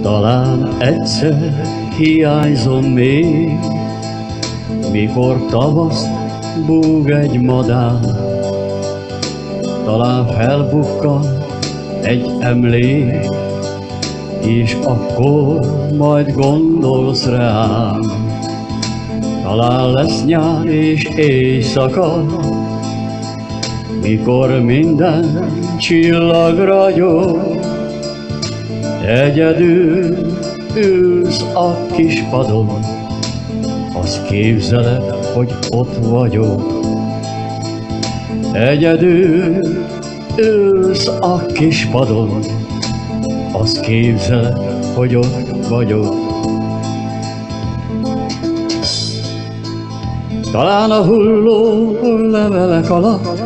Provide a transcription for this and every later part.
Talán egyszer hiányzom még, mikor tavaszt búg egy madár. Talán felbukkan egy emlék, és akkor majd gondolsz rám. Talán lesz nyár és éjszaka, mikor minden csillag ragyog. Egyedül ülsz a kis padon, azt képzeled, hogy ott vagyok. Egyedül ülsz a kis padon, azt képzeled, hogy ott vagyok. Talán a hulló levelek alatt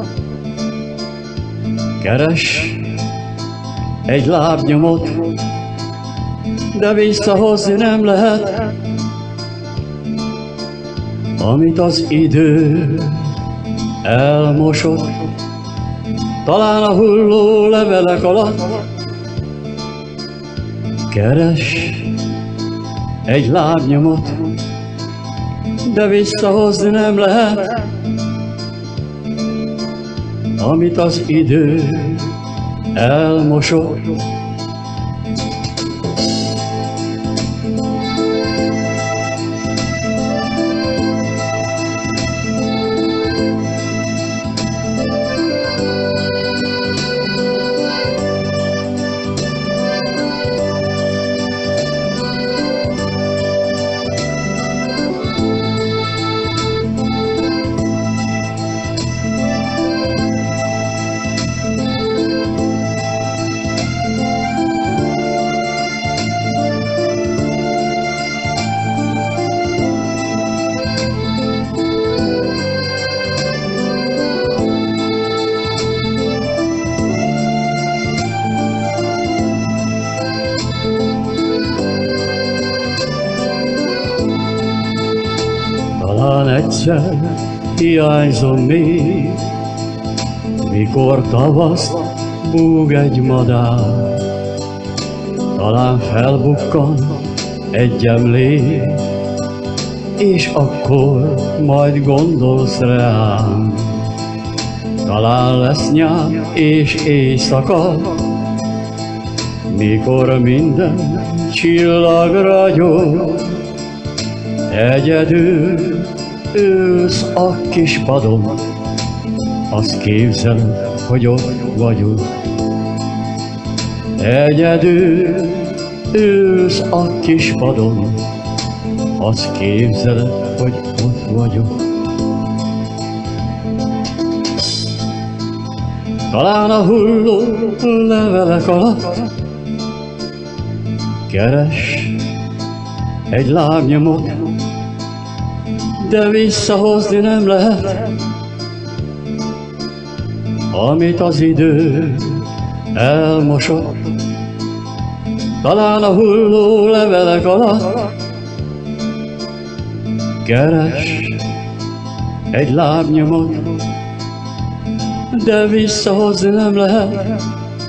keres egy lábnyomot, de visszahozni nem lehet, amit az idő elmosott. Talán a hulló levelek alatt keres egy lábnyomot, de visszahozni nem lehet, amit az idő elmosott. Talán egyszer hiányzom még, mikor tavaszt búg egy madár. Talán felbukkan egy emlék, és akkor majd gondolsz rám. Talán lesz nyár és éjszaka, mikor minden csillag ragyog. Egyedül ülsz a kis padon, azt képzeled, hogy ott vagyok. Egyedül ülsz a kis padon, azt képzeled, hogy ott vagyok. Talán a hulló levelek alatt keres egy lábnyomot, de visszahozni nem lehet, amit az idő elmosott. Talán a hulló levelek alatt keres egy lábnyomot, de visszahozni nem lehet,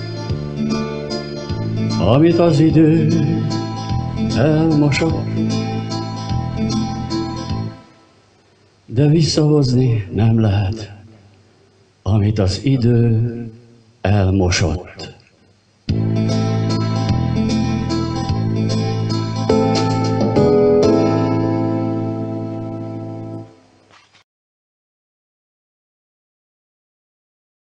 amit az idő elmosott. De visszahozni nem lehet, amit az idő elmosott.